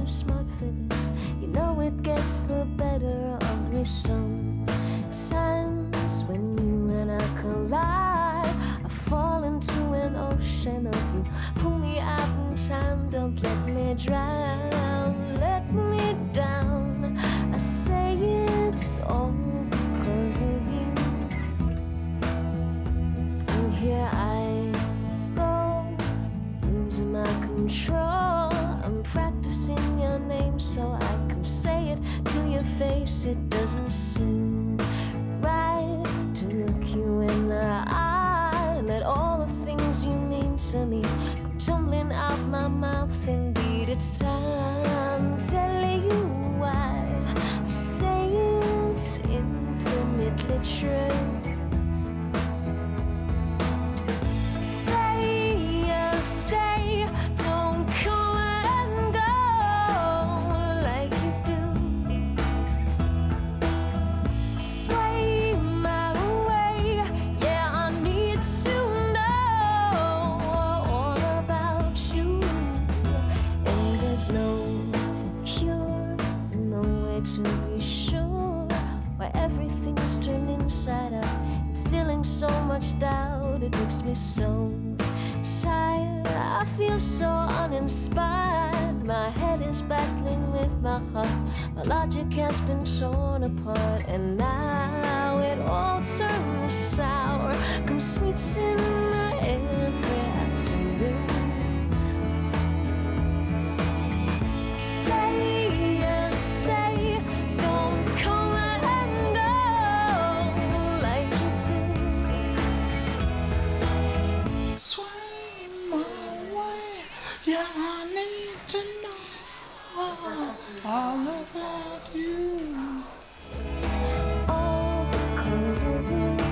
too smart for this. You know it gets the better of me sometimes. When you and I collide, I fall into an ocean of you. Pull me out in time, don't let me drown. Let me down, I say it's all because of you. And here I go, losing my control. I'm practicing your name so I can say it to your face. It doesn't seem right to look you in the eye and let all the things you mean to me come tumbling out my mouth. Indeed, it's time telling you why I say it's infinitely true. To be sure why everything's turned inside out, instilling so much doubt. It makes me so tired, I feel so uninspired. My head is battling with my heart, my logic has been torn apart, and now it all turns sour. Come sweet sin every afternoon. Yeah, I need to know all about you. It's all because of you.